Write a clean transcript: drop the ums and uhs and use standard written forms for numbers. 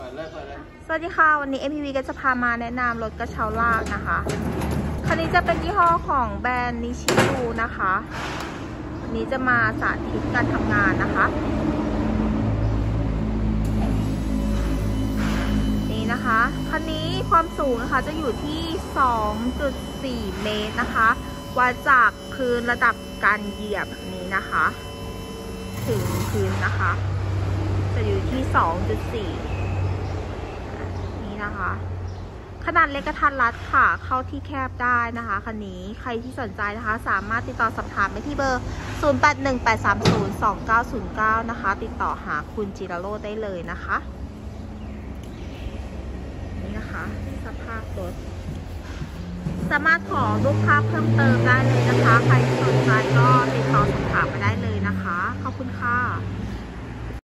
สวัสดีค่ะวันนี้ MPV ก็จะพามาแนะนำรถกระเช้าลากนะคะคันนี้จะเป็นยี่ห้อของแบรนด์นิชิรูนะคะวันนี้จะมาสาธิตการทำงานนะคะนี่นะคะคันนี้ความสูงนะคะจะอยู่ที่ 2.4 เมตรนะคะวัดจากพื้นระดับการเหยียบนี้นะคะถึงพื้นนะคะจะอยู่ที่ 2.4 นี้นะคะขนาดเล็กกระทัดรัดค่ะเข้าที่แคบได้นะคะคันนี้ใครที่สนใจนะคะสามารถติดต่อสอบถามไปที่เบอร์ 0818302909 นะคะติดต่อหาคุณจิราโรจน์ได้เลยนะคะนี่นะคะสภาพรถสามารถขอรูปภาพเพิ่มเติมได้เลยนะคะใครที่สนใจก็ติดต่อสอบถามมาได้เลยนะคะขอบคุณค่ะ